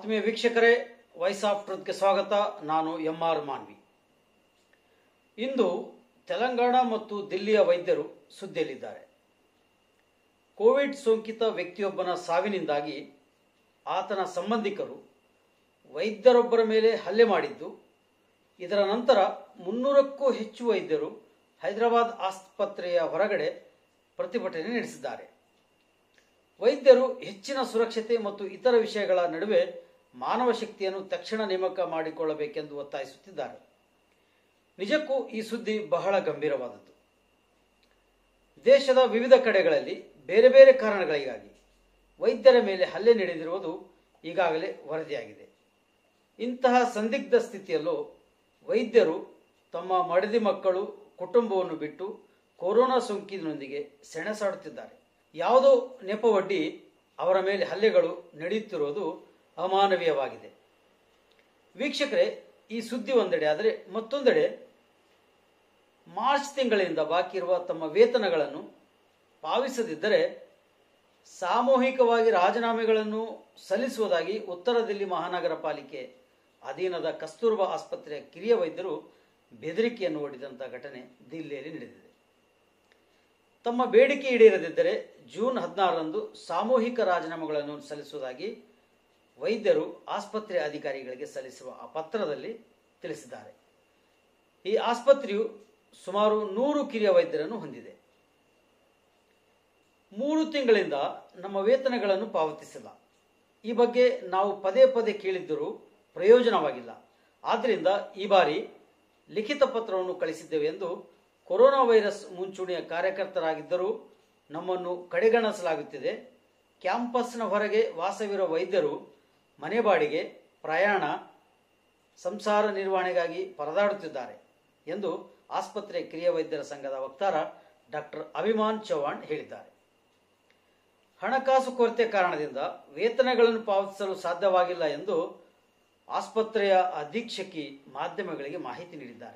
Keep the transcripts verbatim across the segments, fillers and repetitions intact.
ಆತ್ಮೀಯ ವೀಕ್ಷಕರೇ, voice of ಟ್ರೂತ್ಗೆ ಸ್ವಾಗತ. ನಾನು ಎಂ ಆರ್ ಮಾನ್ವಿ. ಇಂದು ತೆಲಂಗಾಣ ಮತ್ತು ದಿಲ್ಲಿಯ ವೈದ್ಯರು ಸುದ್ದಿಯಲ್ಲಿದ್ದಾರೆ. ಕೋವಿಡ್ ಸೋಂಕಿತ ವ್ಯಕ್ತಿಯೊಬ್ಬನ ಸಾವಿನಿಂದಾಗಿ ಆತನ ಸಂಬಂಧಿಕರು ವೈದ್ಯರೊಬ್ಬರ ಮೇಲೆ ಹಲ್ಲೆ ಮಾಡಿದ್ದು, ಇದರ ನಂತರ ಮುನ್ನೂರಕ್ಕೂ ಹೆಚ್ಚು ವೈದ್ಯರು ಹೈದರಾಬಾದ್ ಆಸ್ಪತ್ರೆಯ ಹೊರಗಡೆ ಪ್ರತಿಭಟನೆ ನಡೆಸಿದ್ದಾರೆ. ವೈದ್ಯರು ಹೆಚ್ಚಿನ ಸುರಕ್ಷತೆ ಮತ್ತು ಇತರ ವಿಷಯಗಳ ನಡುವೆ ಮಾನವ ಶಕ್ತಿಯನ್ನು ತಕ್ಷಣ ನೇಮಕ ಮಾಡಿಕೊಳ್ಳಬೇಕೆಂದು ಒತ್ತಾಯಿಸುತ್ತಿದ್ದಾರೆ. ನಿಜಕ್ಕೂ ಈ ಸುದ್ದಿ ಬಹಳ ಗಂಭೀರವಾದದ್ದು. ದೇಶದ ವಿವಿಧ ಕಡೆಗಳಲ್ಲಿ ಬೇರೆ ಬೇರೆ ಕಾರಣಗಳಿಗಾಗಿ ವೈದ್ಯರ ಮೇಲೆ ಹಲ್ಲೆ ನಡೆದಿರುವುದು ಈಗಾಗಲೇ ವರದಿಯಾಗಿದೆ. ಇಂತಹ ಸಂದಿಗ್ಧ ಸ್ಥಿತಿಯಲ್ಲೂ ವೈದ್ಯರು ತಮ್ಮ ಮಡದಿ ಮಕ್ಕಳು, ಕುಟುಂಬವನ್ನು ಬಿಟ್ಟು ಕೊರೋನಾ ಸೋಂಕಿನೊಂದಿಗೆ ಸೆಣಸಾಡುತ್ತಿದ್ದಾರೆ. ಯಾವುದೋ ನೆಪವೊಡ್ಡಿ ಅವರ ಮೇಲೆ ಹಲ್ಲೆಗಳು ನಡೆಯುತ್ತಿರುವುದು ಅಮಾನವೀಯವಾಗಿದೆ. ವೀಕ್ಷಕರೇ, ಈ ಸುದ್ದಿ ಒಂದೆಡೆ ಆದರೆ, ಮತ್ತೊಂದೆಡೆ ಮಾರ್ಚ್ ತಿಂಗಳಿಂದ ಬಾಕಿ ಇರುವ ತಮ್ಮ ವೇತನಗಳನ್ನು ಪಾವತಿಸದಿದ್ದರೆ ಸಾಮೂಹಿಕವಾಗಿ ರಾಜೀನಾಮೆಗಳನ್ನು ಸಲ್ಲಿಸುವುದಾಗಿ ಉತ್ತರ ದಿಲ್ಲಿ ಮಹಾನಗರ ಪಾಲಿಕೆ ಅಧೀನದ ಕಸ್ತೂರ್ಬಾ ಆಸ್ಪತ್ರೆಯ ಕಿರಿಯ ವೈದ್ಯರು ಬೆದರಿಕೆಯನ್ನು ಒಡ್ಡಿದಂತಹ ಘಟನೆ ದಿಲ್ಲಿಯಲ್ಲಿ ನಡೆದಿದೆ. ತಮ್ಮ ಬೇಡಿಕೆ ಈಡೇರದಿದ್ದರೆ ಜೂನ್ ಹದಿನಾರರಂದು ಸಾಮೂಹಿಕ ರಾಜೀನಾಮೆಗಳನ್ನು ಸಲ್ಲಿಸುವುದಾಗಿ ವೈದ್ಯರು ಆಸ್ಪತ್ರೆಯ ಅಧಿಕಾರಿಗಳಿಗೆ ಸಲ್ಲಿಸುವ ಆ ಪತ್ರದಲ್ಲಿ ತಿಳಿಸಿದ್ದಾರೆ. ಈ ಆಸ್ಪತ್ರೆಯು ಸುಮಾರು ನೂರು ಕಿರಿಯ ವೈದ್ಯರನ್ನು ಹೊಂದಿದೆ. ಮೂರು ತಿಂಗಳಿಂದ ನಮ್ಮ ವೇತನಗಳನ್ನು ಪಾವತಿಸಿಲ್ಲ. ಈ ಬಗ್ಗೆ ನಾವು ಪದೇ ಪದೇ ಕೇಳಿದ್ದರೂ ಪ್ರಯೋಜನವಾಗಿಲ್ಲ. ಆದ್ದರಿಂದ ಈ ಬಾರಿ ಲಿಖಿತ ಪತ್ರವನ್ನು ಕಳಿಸಿದ್ದೇವೆ ಎಂದು ಕೊರೋನಾ ವೈರಸ್ ಮುಂಚೂಣಿಯ ಕಾರ್ಯಕರ್ತರಾಗಿದ್ದರೂ ನಮ್ಮನ್ನು ಕಡೆಗಣಿಸಲಾಗುತ್ತಿದೆ. ಕ್ಯಾಂಪಸ್ನ ಹೊರಗೆ ವಾಸವಿರುವ ವೈದ್ಯರು ಮನೆ ಬಾಡಿಗೆ, ಪ್ರಯಾಣ, ಸಂಸಾರ ನಿರ್ವಹಣೆಗಾಗಿ ಪರದಾಡುತ್ತಿದ್ದಾರೆ ಎಂದು ಆಸ್ಪತ್ರೆ ಕಿರಿಯ ವೈದ್ಯರ ಸಂಘದ ವಕ್ತಾರ ಡಾಕ್ಟರ್ ಅಭಿಮಾನ್ ಚೌಹಾಣ್ ಹೇಳಿದ್ದಾರೆ. ಹಣಕಾಸು ಕೊರತೆ ಕಾರಣದಿಂದ ವೇತನಗಳನ್ನು ಪಾವತಿಸಲು ಸಾಧ್ಯವಾಗಿಲ್ಲ ಎಂದು ಆಸ್ಪತ್ರೆಯ ಅಧೀಕ್ಷಕಿ ಮಾಧ್ಯಮಗಳಿಗೆ ಮಾಹಿತಿ ನೀಡಿದ್ದಾರೆ.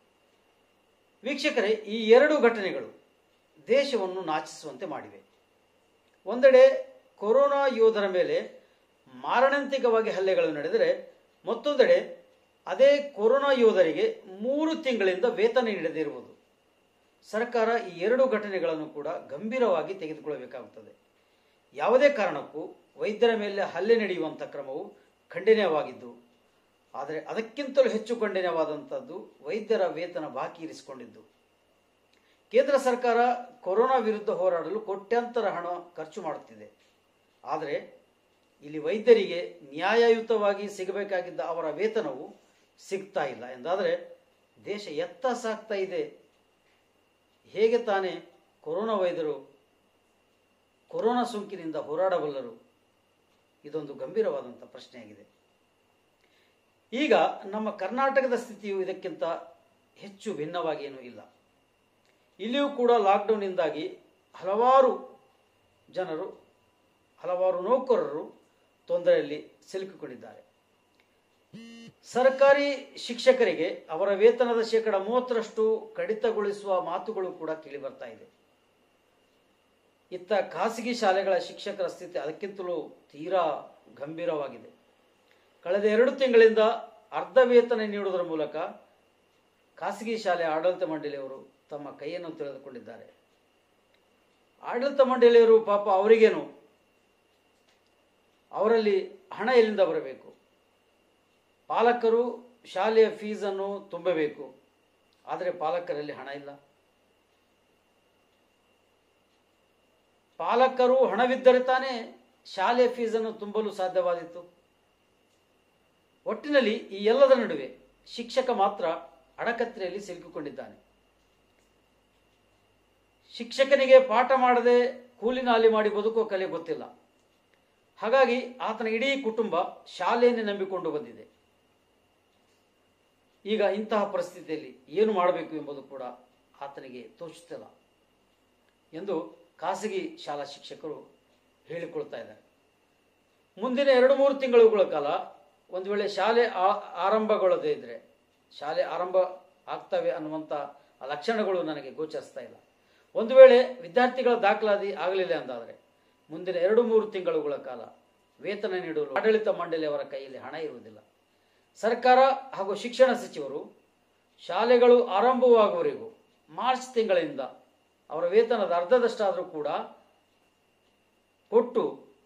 ವೀಕ್ಷಕರೇ, ಈ ಎರಡು ಘಟನೆಗಳು ದೇಶವನ್ನು ನಾಚಿಸುವಂತೆ ಮಾಡಿವೆ. ಒಂದೆಡೆ ಕೊರೋನಾ ಯೋಧರ ಮೇಲೆ ಮಾರಣಾಂತಿಕವಾಗಿ ಹಲ್ಲೆಗಳು ನಡೆದರೆ, ಮತ್ತೊಂದೆಡೆ ಅದೇ ಕೊರೋನಾ ಯೋಧರಿಗೆ ಮೂರು ತಿಂಗಳಿಂದ ವೇತನ ನೀಡದಿರುವುದು. ಸರ್ಕಾರ ಈ ಎರಡು ಘಟನೆಗಳನ್ನು ಕೂಡ ಗಂಭೀರವಾಗಿ ತೆಗೆದುಕೊಳ್ಳಬೇಕಾಗುತ್ತದೆ. ಯಾವುದೇ ಕಾರಣಕ್ಕೂ ವೈದ್ಯರ ಮೇಲೆ ಹಲ್ಲೆ ನಡೆಯುವಂಥ ಕ್ರಮವು ಖಂಡನೀಯವಾಗಿದ್ದು, ಆದರೆ ಅದಕ್ಕಿಂತಲೂ ಹೆಚ್ಚು ಖಂಡನೀಯವಾದಂಥದ್ದು ವೈದ್ಯರ ವೇತನ ಬಾಕಿ ಇರಿಸಿಕೊಂಡಿದ್ದು. ಕೇಂದ್ರ ಸರ್ಕಾರ ಕೊರೋನಾ ವಿರುದ್ಧ ಹೋರಾಡಲು ಕೋಟ್ಯಾಂತರ ಹಣ ಖರ್ಚು ಮಾಡುತ್ತಿದೆ. ಆದರೆ ಇಲ್ಲಿ ವೈದ್ಯರಿಗೆ ನ್ಯಾಯಯುತವಾಗಿ ಸಿಗಬೇಕಾಗಿದ್ದ ಅವರ ವೇತನವು ಸಿಗ್ತಾ ಇಲ್ಲ ಎಂದಾದರೆ ದೇಶ ಎತ್ತ ಸಾಗ್ತಾ ಇದೆ? ಹೇಗೆ ತಾನೇ ಕೊರೋನಾ ವೈದ್ಯರು ಕೊರೋನಾ ಸೋಂಕಿನಿಂದ ಹೋರಾಡಬಲ್ಲರು? ಇದೊಂದು ಗಂಭೀರವಾದಂಥ ಪ್ರಶ್ನೆಯಾಗಿದೆ. ಈಗ ನಮ್ಮ ಕರ್ನಾಟಕದ ಸ್ಥಿತಿಯು ಇದಕ್ಕಿಂತ ಹೆಚ್ಚು ಭಿನ್ನವಾಗಿ ಏನೂ ಇಲ್ಲ. ಇಲ್ಲಿಯೂ ಕೂಡ ಲಾಕ್ಡೌನ್ನಿಂದಾಗಿ ಹಲವಾರು ಜನರು, ಹಲವಾರು ನೌಕರರು ತೊಂದರೆಯಲ್ಲಿ ಸಿಲುಕಿಕೊಂಡಿದ್ದಾರೆ. ಸರ್ಕಾರಿ ಶಿಕ್ಷಕರಿಗೆ ಅವರ ವೇತನದ ಶೇಕಡ ಮೂವತ್ತರಷ್ಟು ಕಡಿತಗೊಳಿಸುವ ಮಾತುಗಳು ಕೂಡ ಕೇಳಿ ಬರ್ತಾ ಇದೆ. ಇತ್ತ ಖಾಸಗಿ ಶಾಲೆಗಳ ಶಿಕ್ಷಕರ ಸ್ಥಿತಿ ಅದಕ್ಕಿಂತಲೂ ತೀರಾ ಗಂಭೀರವಾಗಿದೆ. ಕಳೆದ ಎರಡು ತಿಂಗಳಿಂದ ಅರ್ಧ ವೇತನ ನೀಡುವುದರ ಮೂಲಕ ಖಾಸಗಿ ಶಾಲೆ ಆಡಳಿತ ಮಂಡಳಿಯವರು ತಮ್ಮ ಕೈಯನ್ನು ತೆಗೆದುಕೊಂಡಿದ್ದಾರೆ. ಆಡಳಿತ ಮಂಡಳಿಯವರು ಪಾಪ ಅವರಿಗೇನು, ಅವರಲ್ಲಿ ಹಣ ಎಲ್ಲಿಂದ ಬರಬೇಕು? ಪಾಲಕರು ಶಾಲೆಯ ಫೀಸನ್ನು ತುಂಬಬೇಕು, ಆದರೆ ಪಾಲಕರಲ್ಲಿ ಹಣ ಇಲ್ಲ. ಪಾಲಕರು ಹಣವಿದ್ದರೆ ತಾನೇ ಶಾಲೆಯ ಫೀಸನ್ನು ತುಂಬಲು ಸಾಧ್ಯವಾದಿತ್ತು. ಒಟ್ಟಿನಲ್ಲಿ ಈ ಎಲ್ಲದರ ನಡುವೆ ಶಿಕ್ಷಕ ಮಾತ್ರ ಅಡಕತ್ರೆಯಲ್ಲಿ ಸಿಲುಕಿಕೊಂಡಿದ್ದಾನೆ. ಶಿಕ್ಷಕನಿಗೆ ಪಾಠ ಮಾಡದೆ ಕೂಲಿ ನಾಲಿ ಮಾಡಿ ಬದುಕೋ ಕಲೆ ಗೊತ್ತಿಲ್ಲ. ಹಾಗಾಗಿ ಆತನ ಇಡೀ ಕುಟುಂಬ ಶಾಲೆಯನ್ನೇ ನಂಬಿಕೊಂಡು ಬಂದಿದೆ. ಈಗ ಇಂತಹ ಪರಿಸ್ಥಿತಿಯಲ್ಲಿ ಏನು ಮಾಡಬೇಕು ಎಂಬುದು ಕೂಡ ಆತನಿಗೆ ತೋಚುತ್ತಿಲ್ಲ ಎಂದು ಖಾಸಗಿ ಶಾಲಾ ಶಿಕ್ಷಕರು ಹೇಳಿಕೊಳ್ತಾ ಇದ್ದಾರೆ. ಮುಂದಿನ ಎರಡು ಮೂರು ತಿಂಗಳುಗಳ ಕಾಲ ಒಂದು ವೇಳೆ ಶಾಲೆ ಆರಂಭಗೊಳ್ಳದೇ ಇದ್ರೆ, ಶಾಲೆ ಆರಂಭ ಆಗ್ತವೆ ಅನ್ನುವಂಥ ಲಕ್ಷಣಗಳು ನನಗೆ ಗೋಚರಿಸ್ತಾ ಇಲ್ಲ. ಒಂದು ವೇಳೆ ವಿದ್ಯಾರ್ಥಿಗಳ ದಾಖಲಾತಿ ಆಗಲಿಲ್ಲ ಅಂತಾದರೆ ಮುಂದಿನ ಎರಡು ಮೂರು ತಿಂಗಳುಗಳ ಕಾಲ ವೇತನ ನೀಡಲು ಆಡಳಿತ ಮಂಡಳಿಯವರ ಕೈಯಲ್ಲಿ ಹಣ ಇರುವುದಿಲ್ಲ. ಸರ್ಕಾರ ಹಾಗೂ ಶಿಕ್ಷಣ ಸಚಿವರು ಶಾಲೆಗಳು ಆರಂಭವಾಗುವವರೆಗೂ ಮಾರ್ಚ್ ತಿಂಗಳಿಂದ ಅವರ ವೇತನದ ಅರ್ಧದಷ್ಟಾದರೂ ಕೂಡ ಕೊಟ್ಟು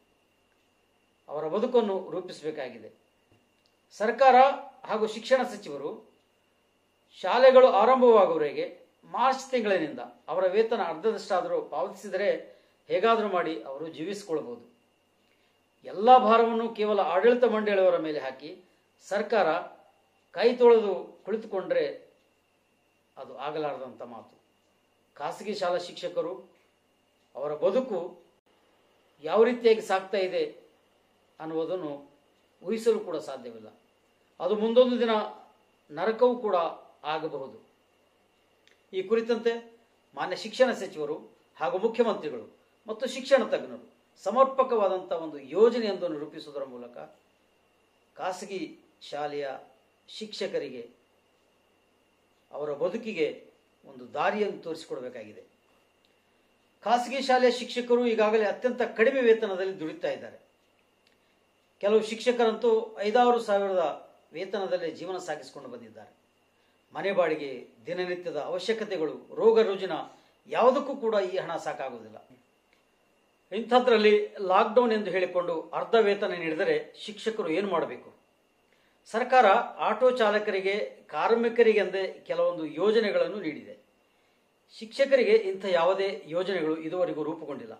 ಅವರ ಬದುಕನ್ನು ರೂಪಿಸಬೇಕಾಗಿದೆ. ಸರ್ಕಾರ ಹಾಗೂ ಶಿಕ್ಷಣ ಸಚಿವರು ಶಾಲೆಗಳು ಆರಂಭವಾಗುವವರೆಗೆ ಮಾರ್ಚ್ ತಿಂಗಳಿನಿಂದ ಅವರ ವೇತನ ಅರ್ಧದಷ್ಟಾದರೂ ಪಾವತಿಸಿದರೆ ಹೇಗಾದರೂ ಮಾಡಿ ಅವರು ಜೀವಿಸಿಕೊಳ್ಳಬಹುದು. ಎಲ್ಲ ಭಾರವನ್ನು ಕೇವಲ ಆಡಳಿತ ಮಂಡಳಿಯವರ ಮೇಲೆ ಹಾಕಿ ಸರ್ಕಾರ ಕೈ ತೊಳೆದು ಕುಳಿತುಕೊಂಡ್ರೆ ಅದು ಆಗಲಾರದಂಥ ಮಾತು. ಖಾಸಗಿ ಶಾಲಾ ಶಿಕ್ಷಕರು ಅವರ ಬದುಕು ಯಾವ ರೀತಿಯಾಗಿ ಸಾಗ್ತಾ ಇದೆ ಅನ್ನುವುದನ್ನು ಊಹಿಸಲು ಕೂಡ ಸಾಧ್ಯವಿಲ್ಲ. ಅದು ಮುಂದೊಂದು ದಿನ ನರಕವೂ ಕೂಡ ಆಗಬಹುದು. ಈ ಕುರಿತಂತೆ ಮಾನ್ಯ ಶಿಕ್ಷಣ ಸಚಿವರು ಹಾಗೂ ಮುಖ್ಯಮಂತ್ರಿಗಳು ಮತ್ತು ಶಿಕ್ಷಣ ತಜ್ಞರು ಸಮರ್ಪಕವಾದಂಥ ಒಂದು ಯೋಜನೆಯೊಂದನ್ನು ರೂಪಿಸುವುದರ ಮೂಲಕ ಖಾಸಗಿ ಶಾಲೆಯ ಶಿಕ್ಷಕರಿಗೆ ಅವರ ಬದುಕಿಗೆ ಒಂದು ದಾರಿಯನ್ನು ತೋರಿಸಿಕೊಡಬೇಕಾಗಿದೆ. ಖಾಸಗಿ ಶಾಲೆಯ ಶಿಕ್ಷಕರು ಈಗಾಗಲೇ ಅತ್ಯಂತ ಕಡಿಮೆ ವೇತನದಲ್ಲಿ ದುಡಿತಾ ಇದ್ದಾರೆ. ಕೆಲವು ಶಿಕ್ಷಕರಂತೂ ಐದಾರು ಸಾವಿರದ ವೇತನದಲ್ಲೇ ಜೀವನ ಸಾಗಿಸಿಕೊಂಡು ಬಂದಿದ್ದಾರೆ. ಮನೆ ಬಾಡಿಗೆ, ದಿನನಿತ್ಯದ ಅವಶ್ಯಕತೆಗಳು, ರೋಗ ರುಜಿನ ಯಾವುದಕ್ಕೂ ಕೂಡ ಈ ಹಣ ಸಾಕಾಗುವುದಿಲ್ಲ. ಇಂಥದ್ರಲ್ಲಿ ಲಾಕ್ಡೌನ್ ಎಂದು ಹೇಳಿಕೊಂಡು ಅರ್ಧ ವೇತನ ನೀಡಿದರೆ ಶಿಕ್ಷಕರು ಏನು ಮಾಡಬೇಕು? ಸರ್ಕಾರ ಆಟೋ ಚಾಲಕರಿಗೆ, ಕಾರ್ಮಿಕರಿಗೆ ಎಂದೇ ಕೆಲವೊಂದು ಯೋಜನೆಗಳನ್ನು ನೀಡಿದೆ. ಶಿಕ್ಷಕರಿಗೆ ಇಂಥ ಯಾವುದೇ ಯೋಜನೆಗಳು ಇದುವರೆಗೂ ರೂಪುಗೊಂಡಿಲ್ಲ.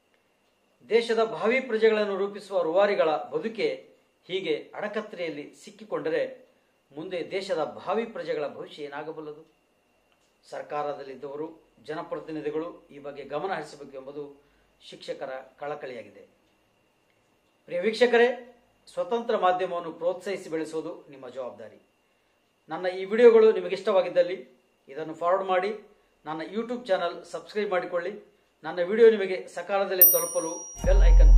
ದೇಶದ ಭಾವಿ ಪ್ರಜೆಗಳನ್ನು ರೂಪಿಸುವ ರೂವಾರಿಗಳ ಬದುಕೆ ಹೀಗೆ ಅಡಕತ್ತರೆಯಲ್ಲಿ ಸಿಕ್ಕಿಕೊಂಡರೆ ಮುಂದೆ ದೇಶದ ಭಾವಿ ಪ್ರಜೆಗಳ ಭವಿಷ್ಯ ಏನಾಗಬಲ್ಲದು? ಸರ್ಕಾರದಲ್ಲಿದ್ದವರು, ಜನಪ್ರತಿನಿಧಿಗಳು ಈ ಬಗ್ಗೆ ಗಮನ ಹರಿಸಬೇಕು ಎಂಬುದು ಶಿಕ್ಷಕರ ಕಳಕಳಿಯಾಗಿದೆ. ಪ್ರಿಯ ವೀಕ್ಷಕರೇ, ಸ್ವತಂತ್ರ ಮಾಧ್ಯಮವನ್ನು ಪ್ರೋತ್ಸಾಹಿಸಿ ಬೆಳೆಸುವುದು ನಿಮ್ಮ ಜವಾಬ್ದಾರಿ. ನನ್ನ ಈ ವಿಡಿಯೋಗಳು ನಿಮಗಿಷ್ಟವಾಗಿದ್ದಲ್ಲಿ ಇದನ್ನು ಫಾರ್ವರ್ಡ್ ಮಾಡಿ, ನನ್ನ ಯೂಟ್ಯೂಬ್ ಚಾನಲ್ ಸಬ್ಸ್ಕ್ರೈಬ್ ಮಾಡಿಕೊಳ್ಳಿ. ನನ್ನ ವಿಡಿಯೋ ನಿಮಗೆ ಸಕಾಲದಲ್ಲಿ ತಲುಪಲು ಬೆಲ್ ಐಕನ್